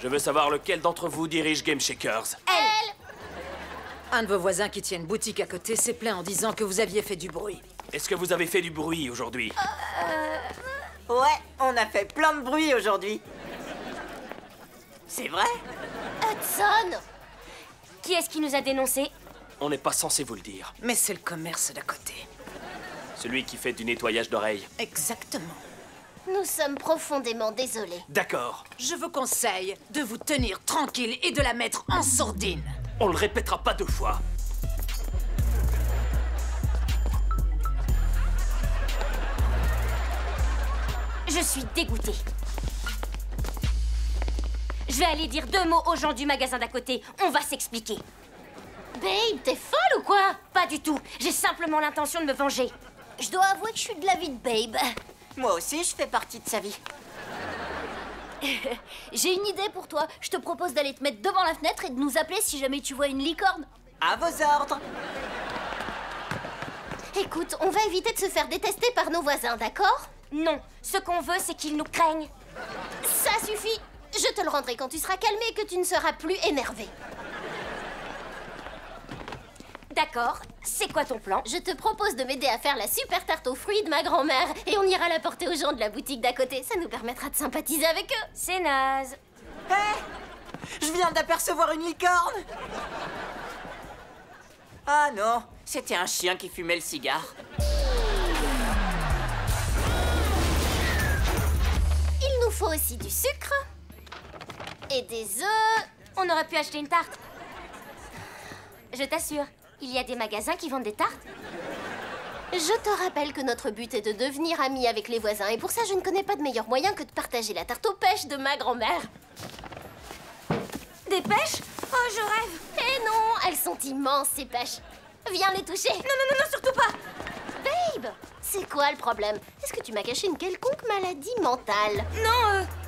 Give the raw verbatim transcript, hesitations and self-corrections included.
Je veux savoir lequel d'entre vous dirige Game Shakers. Elle. Un de vos voisins qui tient une boutique à côté s'est plaint en disant que vous aviez fait du bruit. Est-ce que vous avez fait du bruit aujourd'hui? Euh... Ouais, on a fait plein de bruit aujourd'hui. C'est vrai? Hudson! Qui est-ce qui nous a dénoncés? On n'est pas censé vous le dire. Mais c'est le commerce d'à côté. Celui qui fait du nettoyage d'oreilles. Exactement. Nous sommes profondément désolés. D'accord. Je vous conseille de vous tenir tranquille et de la mettre en sourdine. On le répétera pas deux fois. Je suis dégoûtée. Je vais aller dire deux mots aux gens du magasin d'à côté. On va s'expliquer. Babe, t'es folle ou quoi? Pas du tout. J'ai simplement l'intention de me venger. Je dois avouer que je suis de l'avis de Babe. Moi aussi, je fais partie de sa vie. J'ai une idée pour toi. Je te propose d'aller te mettre devant la fenêtre et de nous appeler si jamais tu vois une licorne. À vos ordres. Écoute, on va éviter de se faire détester par nos voisins, d'accord? Non, ce qu'on veut, c'est qu'ils nous craignent. Ça suffit. Je te le rendrai quand tu seras calmé et que tu ne seras plus énervé. D'accord, c'est quoi ton plan? Je te propose de m'aider à faire la super tarte aux fruits de ma grand-mère et on ira la porter aux gens de la boutique d'à côté. Ça nous permettra de sympathiser avec eux. C'est naze. Hé, je viens d'apercevoir une licorne. Ah non, c'était un chien qui fumait le cigare. Il nous faut aussi du sucre et des œufs. On aurait pu acheter une tarte. Je t'assure, il y a des magasins qui vendent des tartes. Je te rappelle que notre but est de devenir amis avec les voisins. Et pour ça, je ne connais pas de meilleur moyen que de partager la tarte aux pêches de ma grand-mère. Des pêches? Oh, je rêve. Eh non, elles sont immenses, ces pêches. Viens les toucher. Non, non, non, non, surtout pas. Babe, c'est quoi le problème? Est-ce que tu m'as caché une quelconque maladie mentale? Non, euh...